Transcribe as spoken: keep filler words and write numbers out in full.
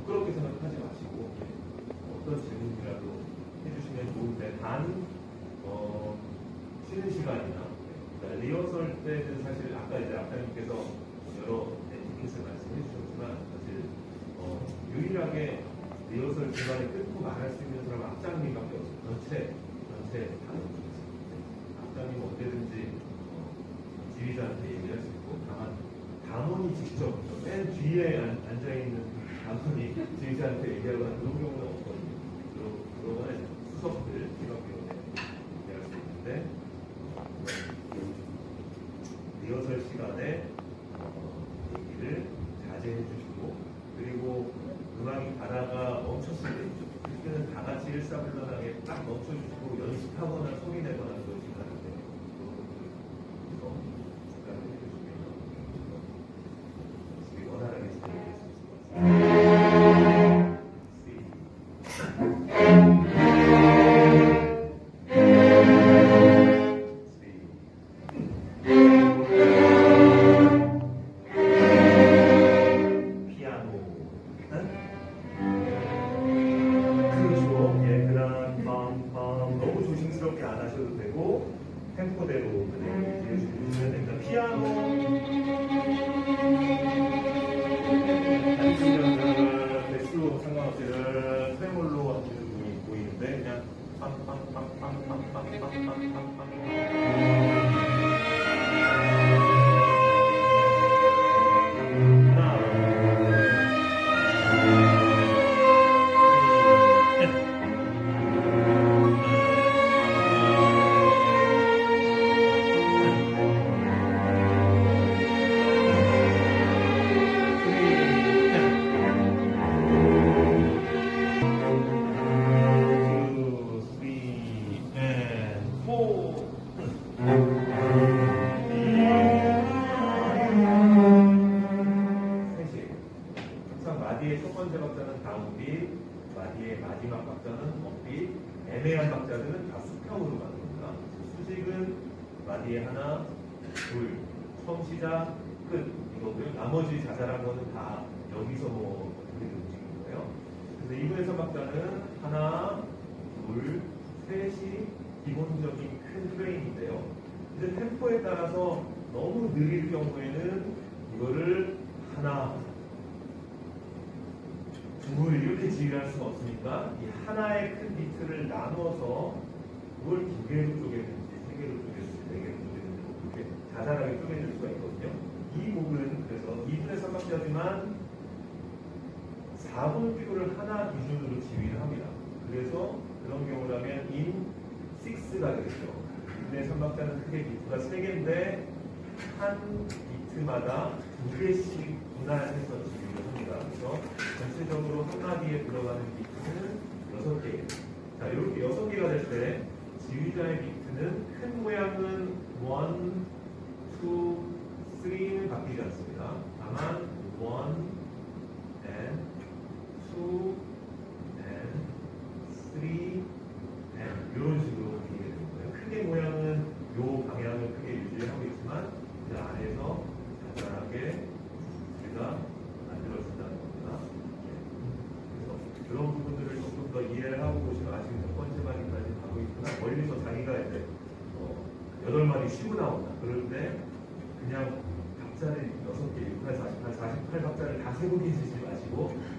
부끄럽게 생각하지 마시고 어떤 질문이라도 해주시면 좋은데 단 어, 쉬는 시간이나 그러니까 리허설 때는 사실 아까 이제 아까님께서 여러 에티켓을 말씀해 주셨지만 사실 어, 유일하게 리허설 중간에 끊고 말할 수 있는 사람 악장님밖에 없어요. 전체 전체 다 넘치겠습니다. 악장님 언제든지 어, 지휘자한테 얘기할 수 있고 다만 담원이 직접 맨 뒤에 앉아 있는 담원이 지휘자한테 얘기하거나 그런 경우는 없거든요. 그러면 수석들 기업위원회 얘기할 수 있는데 리허설 시간에 어, 얘기를 자제해 주시고 그리고 음악이 가다가 멈췄을 때 그때는 다 같이 일사불란하게 딱 멈춰주시고 연습하거나 소리 내거나 그러지 않는데 그래서 생각을 해주시면 우리 원활하게 진행될 수 있을 것 같습니다. 템포대로 그대로 해주시면 됩니다. 피아노 아니면 대수 상관없이 트레몰로 하시는 분이 보이는데 그냥 빵빵빵빵빵빵빵빵빵빵 마디의 첫 번째 박자는 다운빗, 마디의 마지막 박자는 업빗, 애매한 박자들은 다 수평으로 가는 겁니다. 수직은 마디의 하나, 둘, 처음 시작, 끝 이거고요. 나머지 자잘한 거는 다 여기서 뭐 어떻게 움직이는 거예요. 그래서 이 분의 삼 박자는 하나, 둘, 셋이 기본적인 큰 프레임인데요. 이제 템포에 따라서 너무 느릴 경우에는 이거를 하나, 둘 이렇게 지휘할 수는 없으니까 이 하나의 큰 비트를 나눠서 그걸 두 개로 쪼개든지 세 개로 쪼개든지 네 개로 쪼개든지 그렇게 자잘하게 쪼개질 수가 있거든요. 이 곡은 그래서 이 분의 삼 박자지만 사 분 큐를 하나 기준으로 지휘를 합니다. 그래서 그런 경우라면 인 육가 되겠죠. 이 분의 삼 박자는 크게 비트가 세 개인데 한 비트마다 두 개씩 분할해서 지휘를 합니다. 그래서 전체적으로 한 마디에 들어가는 비트는 여섯 개. 자, 이렇게 여섯 개가 될 때 지휘자의 비트는 큰 모양은 원, 투, 쓰리는 바뀌지 않습니다. 다만 원, and two, and three, and 이런 식으로 바뀌게 되는 거예요. 크게 모양은 요 방향을 크게 유지하고 있지만 그 안에서 간단하게 우리가 만들어진다는 겁니다. 그래서 그런 부분들을 조금 더 이해를 하고 보시면 아직 첫 번째 마디까지 가고 있구나. 멀리서 자기가 이제 어, 여덟 마디 쉬고 나온다. 그럴 때 그냥 박자를 여섯 개, 육팔, 사십팔, 사십팔 박자를 다 세고 계시지 마시고